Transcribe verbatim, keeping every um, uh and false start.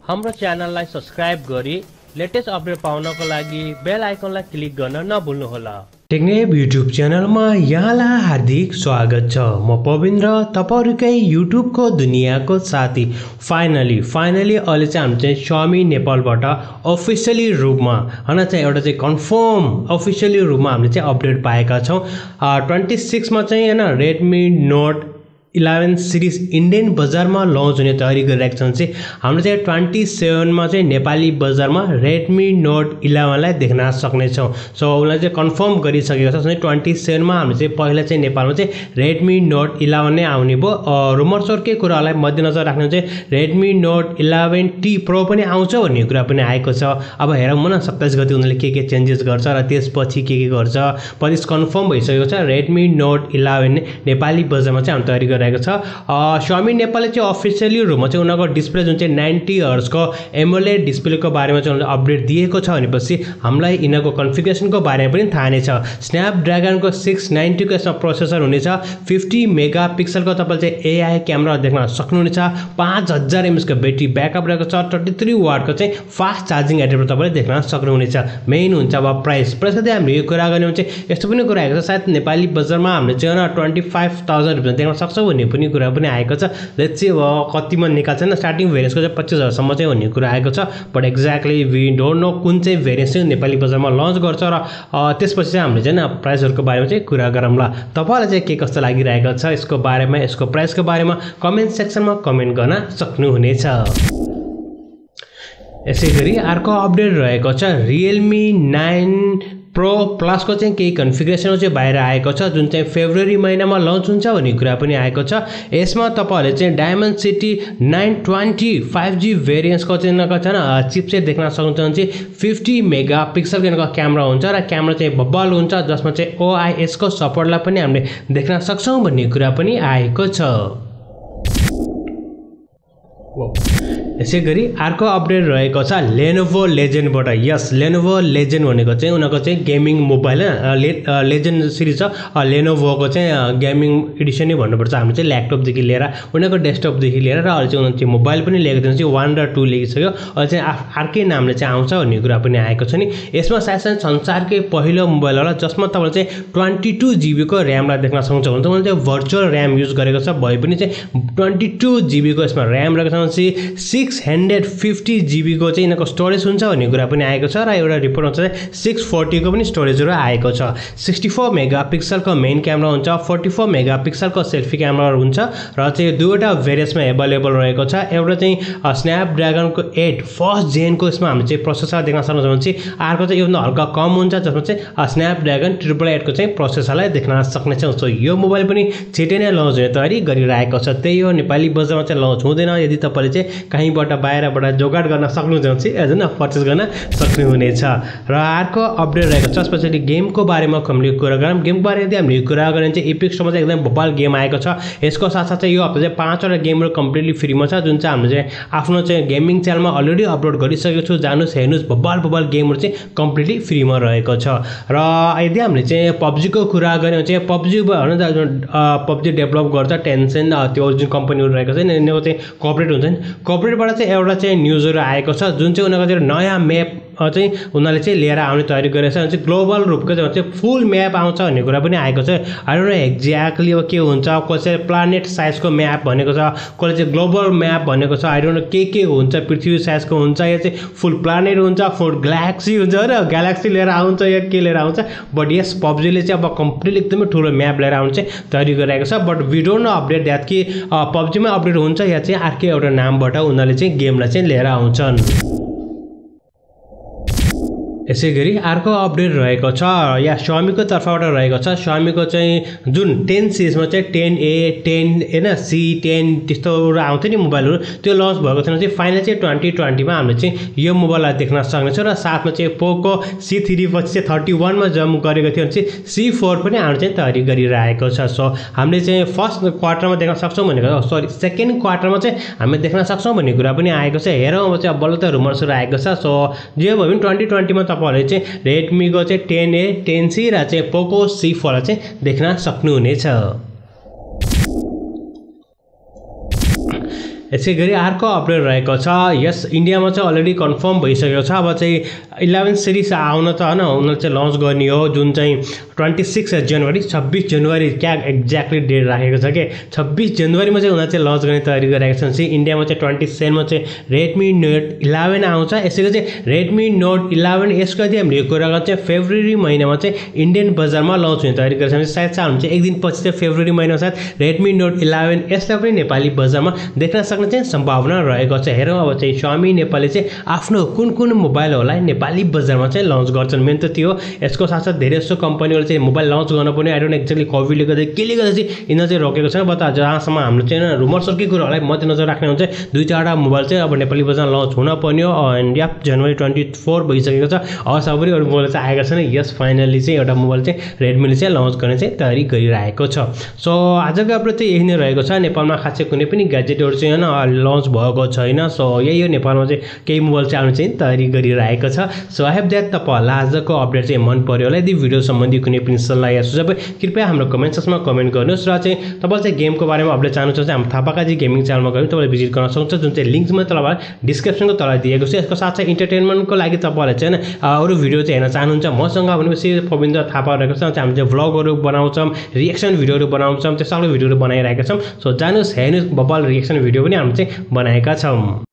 हाम्रो च्यानललाई सब्स्क्राइब गरी लेटेस्ट अपडेट पाउनको लागि बेल आइकनलाई क्लिक गर्न नभुल्नुहोला। टेक्नेप युट्युब च्यानलमा यहाँलाई हार्दिक स्वागत छ। म पविन्द्र, तपाईहरुकै युट्युबको दुनियाको साथी। फाइनली फाइनली अहिले चाहिँ हामी चाहिँ Xiaomi नेपालबाट अफिसियली रूपमा हैन चाहिँ एउटा चाहिँ कन्फर्म अफिसियली रूपमा हामीले चाहिँ अपडेट पाएका छौं। छब्बीस मा चाहिँ हैन Redmi Note eleven series Indian बजारमा लन्च हुने तयारी गरिरहेका छन्। चाहिँ हामीले चाहिँ सत्ताइस मा चाहिँ नेपाली बजारमा Redmi Note इलेवन लाई देख्न सक्ने छौं। सो उलाई चाहिँ कन्फर्म गरिसकेको छ। सत्ताइस मा हामीले चाहिँ पहिला चाहिँ नेपालमा चाहिँ Redmi Note इलेवन नै आउने भयो। रुमर्सहरुकै कुरालाई मध्यनजर राख्नु चाहिँ Redmi Note eleven T Pro पनि आउँछ भन्ने कुरा पनि आएको छ। अब हेरौँ न सत्ताइस गते उनीले के के चेन्जेस गर्छ र त्यसपछि के के गर्छ। पलिस कन्फर्म भइसकेको छ। Redmi Note इलेवन नेपाली बजारमा चाहिँ हामी तयारी छ। Xiaomi नेपालले चाहिँ अफिसियली रूपमा चाहिँ उनीहरुको डिस्प्ले जुन चाहिँ नब्बे हर्ट्ज को एमोलेड डिस्प्लेको बारेमा चाहिँ उनीहरुले अपडेट दिएको छ भनेपछि हामीलाई यिनीहरुको कन्फिगरेसनको बारेमा पनि थाहा नै छ। स्न्यापड्र्यागनको सिक्स नाइन्टी को यसमा प्रोसेसर हुनेछ। पचास मेगापिक्सलको तपाईले चाहिँ एआई क्यामेरा देख्न सक्नुहुनेछ। पाँच हजार एमएएच को ब्याट्री ब्याकअप रहेको छ। तैंतीस वाट को चाहिँ फास्ट चार्जिङ एडेप्टर तपाईले देख्न सक्नुहुनेछ। मेन हुन्छ अब प्राइस प्राइस कति हामीले यो कुरा गर्ने चाहिँ यस्तो पनि कुरा आएको छ। सायद नेपाली बजारमा हामीले चाहिँ पच्चीस हजार रुपैयाँ देख्न सक्छौं भन्ने पनि कुरा पनि आएको छ। लेट्स सी अब कतिमा निकाल्छन्। स्टार्टिङ भेरिएन्सको चाहिँ पच्चीस हजार सम्म चाहिँ भन्ने कुरा आएको छ। But exactly we don't know कुन चाहिँ भेरिएन्स चाहिँ नेपाली बजारमा लन्च गर्छ र त्यसपछि चाहिँ हामीले चाहिँ प्राइसहरुको बारेमा चाहिँ कुरा गरौँला। तपाईलाई चाहिँ के कस्तो लागिरहेको छ यसको बारेमा, यसको प्राइसको बारेमा कमेन्ट सेक्सनमा कमेन्ट गर्न सक्नुहुनेछ। यसैगरी अर्को अपडेट रहेको छ Realme नाइन Pro Plus को चाहिँ केही कन्फिगरेसन चाहिँ बाहिर आएको छ जुन चाहिँ फेब्रुअरी महिनामा लन्च हुन्छ भन्ने कुरा पनि आएको छ। यसमा तपाईहरुले चाहिँ Dimensity nine twenty five G variants को चाहिँ नका छैन चिपसेट देख्न सक्नुहुन्छ। चाहिँ पचास मेगापिक्सल को क्यामेरा हुन्छ र क्यामेरा चाहिँ बब्बल हुन्छ जसमा चाहिँ O I S को सपोर्टलाई पनि हामीले देख्न सक्छौं भन्ने कुरा पनि आएको छ। यसैगरी अर्को अपडेट रहेको छ Lenovo Legend बाट। यस Lenovo Legend भनेको चाहिँ उनीहरुको चाहिँ गेमिङ मोबाइल Legend सिरिज छ। Lenovo को चाहिँ गेमिङ एडिसन नै भन्नुपर्छ। हामीले चाहिँ ल्यापटप देखि लिएर उनीहरुको डेस्कटप देखि लिएर र अहिले चाहिँ उनीहरुले मोबाइल पनि ल्याएको छ। वन र टू लेखिसक्यो। अहिले चाहिँ अर्कै नामले चाहिँ आउँछ भन्ने कुरा पनि आएको छ नि। यसमा सायद संसारकै पहिलो मोबाइल होला जसमा तपाईले चाहिँ बाइस जीबी को र्यामलाई देख्न सक्नुहुन्छ। भने उनीहरुले चाहिँ भर्चुअल र्याम युज गरेको छ भए पनि चाहिँ बाइस जीबी को यसमा र्याम रहेको छ। सिक्स हन्ड्रेड फिफ्टी जीबी को चाहिँ यिनीहरुको स्टोरेज हुन्छ भन्ने कुरा पनि आएको छ। र एउटा रिपोर्टमा चाहिँ सिक्स फोर्टी को पनि स्टोरेजहरु आएको छ। सिक्सटी फोर मेगापिक्सल को मेन क्यामेरा हुन्छ। फोर्टी फोर मेगापिक्सल को सेल्फी क्यामेरा हुन्छ र चाहिँ दुईवटा भेरिएन्समा अवेलेबल रहेको छ। एउटा चाहिँ स्न्यापड्र्यागनको एट फर्स्ट जेन को यसमा हामी चाहिँ प्रोसेसर देख्न सक्नुहुन्छ। अर्को चाहिँ योभन्दा हल्का कम हुन्छ जसमा चाहिँ स्न्यापड्र्यागन ट्रिपल एट को चाहिँ प्रोसेसरलाई देख्न सक्ने छौं। सो यो मोबाइल पनि छिटै नै लन्च हुने तयारी गरिरहेको छ। त्यही हो नेपाली बजारमा चाहिँ लन्च हुँदैन। यदि तपाईले चाहिँ कहीँबाट बाहिरबाट जोगाड गर्न सक्नुहुन्छ चाहिँ एज न पर्चेस गर्न सक्नुहुनेछ। र अर्को अपडेट रहेको छ स्पेशली गेमको बारेमा हामीले कुरा गरौँ। गेमको बारेमा यदि हामीले कुरा गर्ने चाहिँ एपिक स्टोरमा चाहिँ एकदम बब्बल गेम आएको छ। यसको साथसाथै चाहिँ यो हप्ता चाहिँ पाँचवटा गेमहरु कम्प्लिटली फ्रीमा छ जुन चाहिँ हामीले चाहिँ आफ्नो चाहिँ गेमिङ च्यानलमा अलरेडी अपलोड गरिसकेको छु। जानुस् हेर्नुस् बब्बल बब्बल गेमहरु चाहिँ कम्प्लिटली फ्रीमा रहेको छ। र यदि हामीले चाहिँ पबजी को कुरा गर्यौं चाहिँ पबजी भन्न पबजी डेभलप गर्छ टेन्सेन्ट त्यो जुन कम्पनीहरु रहेको छ यिनीहरुको चाहिँ कोअपरेट हुन्छ नि। कोअपरेटबाट चाहिँ एउटा चाहिँ न्यूजहरु आएको छ जुन चाहिँ उनीहरुको चाहिँ नयाँ म्याप चाहिँ उनीहरुले चाहिँ लिएर आउने तयारी गरेको छ। चाहिँ ग्लोबल रूपको चाहिँ फुल म्याप आउँछ भन्ने कुरा पनि आएको छ। आई डोन्ट नो एक्ज्याक्टली अब के हुन्छ। कसै चाहिँ प्लानेट साइजको म्याप भनेको छ, कसले चाहिँ ग्लोबल म्याप भनेको छ। आई डोन्ट नो के के हुन्छ। पृथ्वी साइजको हुन्छ या चाहिँ फुल प्लानेट हुन्छ, फुल ग्यालेक्सी हुन्छ र ग्यालेक्सी लिएर आउँछ या के लिएर आउँछ। बट यस पबजीले चाहिँ अब कम्प्लिटली एकदमै ठुलो म्याप लिएर आउने चाहिँ तयारी गरिरहेको छ। But we don't know update that कि पबजीमा अपडेट हुन्छ या चाहिँ अर्कै एउटा नामबाट उनीहरुले चाहिँ गेमलाई चाहिँ लिएर आउँछन्। यसैगरी अर्को अपडेट रहेको छ या Xiaomi को तर्फबाट रहेको छ। Xiaomi को चाहिँ जुन टेन सिरिजमा चाहिँ टेन ए टेन हैन सी टेन त्यस्तोहरु आउँथ्यो नि मोबाइलहरु त्यो लन्च भएको थिएन। चाहिँ फाइनली चाहिँ ट्वेन्टी ट्वेन्टी मा हामीले चाहिँ यो मोबाइललाई देख्न सक्नेछौं। र साथमा चाहिँ Poco सी थ्री पछि चाहिँ थर्टी वन मा जम्प गरेको थियो चाहिँ सी फोर पनि आउने चाहिँ तयारी गरिरहेको छ। सो हामीले चाहिँ फर्स्ट क्वार्टरमा देख्न सक्छौं भनेको सरी सेकेन्ड क्वार्टरमा चाहिँ हामीले देख्न सक्छौं भन्ने कुरा पनि आएको छ। हेरौं अब चाहिँ बल्ल त रुमर्सहरु आएको छ। सो जे भयो भने ट्वेन्टी ट्वेन्टी मा तपाईहरुले चाहिँ Redmi को चाहिँ टेन ए टेन सी र चाहिँ Poco सी फोर चाहिँ देख्न सक्नुहुनेछ। यसै गरी अर्को अपडेट रहेको छ यस इन्डियामा चाहिँ अलरेडी कन्फर्म भइसकेको छ अब चाहिँ इलेवन सिरिज आउन त हैन उनीहरुले चाहिँ लन्च गर्ने हो जुन चाहिँ छब्बिस जनवरी छब्बिस जनवरी क्या एक्ज्याक्टली डेट राखेको छ के छब्बिस जनवरीमा चाहिँ उनीहरुले चाहिँ लन्च गर्ने तयारी गरिरहेका छन् चाहिँ इन्डियामा चाहिँ सत्ताइस मा चाहिँ Redmi Note इलेवन आउँछ यसैको चाहिँ Redmi Note इलेवन यसको चाहिँ हामीले यो कुरा गर्छ फेब्रुअरी महिनामा चाहिँ इन्डियन बजारमा लन्च हुने तयारी गरेका छन् सायद चाहिँ हुन्छ एक दिन पछि चाहिँ फेब्रुअरी महिनामा सायद Redmi Note इलेवन यसलाई पनि नेपाली बजारमा देख्न सक्ने चाहिँ सम्भावना रहेको छ हेरौँ अब चाहिँ Xiaomi नेपालले चाहिँ आफ्नो कुन कुन मोबाइलहरुलाई नेपाली बजारमा चाहिँ लन्च गर्छन् मेन त त्यो यसको साथसाथ धेरै जसो कम्पनीहरुले चाहिँ मोबाइल लन्च गर्न पनि आई डोन्ट एक्ज्याक्टली कोभिडले गर्दा केले गर्दा चाहिँ यिनीहरु चाहिँ रोकेको छैन बट जहाँसम्म हाम्रो चाहिँ रुमर्सहरुकै कुराहरुलाई मध्यनजर राख्ने हुन्छ दुई चारवटा मोबाइल चाहिँ अब नेपाली बजारमा लन्च हुन पर्ने हो एन्ड या जनवरी चौबिस भइसकेको छ अबसम्म पनि अरु मोबाइल चाहिँ आएका छन् यस फाइनली चाहिँ एउटा मोबाइल चाहिँ Redmi चाहिँ लन्च गर्ने चाहिँ तयारी गरिरहेको छ सो आजको अपडेट चाहिँ यही नै रहेको छ नेपालमा खासै कुनै पनि ग्याजेटहरु चाहिँ हैन लन्च भएको छैन सो यही हो नेपालमा चाहिँ केही मोबाइल चाहिँ आउने चाहिँ तयारी गरिरहेको छ सो आई होप दैट तपाईहरुलाई आजको अपडेट चाहिँ मन पर्यो होला यदि भिडियो सम्बन्धी कुनै पनि सल्लाह या सुझाव कृपया हाम्रो कमेन्ट सेक्सनमा कमेन्ट गर्नुस् र चाहिँ तपाईले चाहिँ गेमको बारेमा अपडेट चाहनुहुन्छ भने हामी थापाकाजी गेमिङ च्यानलमा गएर तपाईले भिजिट गर्न सक्नुहुन्छ जुन चाहिँ लिंक चाहिँ तपाईलाई डिस्क्रिप्सनको तल दिएको छ यसको साथै इन्टरटेनमेन्टको लागि तपाईहरुले चाहिँ अरु भिडियो चाहिँ हेर्न चाहनुहुन्छ मसँग भनेपछि पविन्द्र थापा रहेको छ हामी चाहिँ भ्लगहरु बनाउँछौं रिएक्सन भिडियोहरु बनाउँछौं त्यो सबै भिडियोहरु बनाइरहेका छौं सो जानुस् हेर्नुस् बबल रिएक्सन भिडियो पनि हामी चाहिँ बनाएका छौं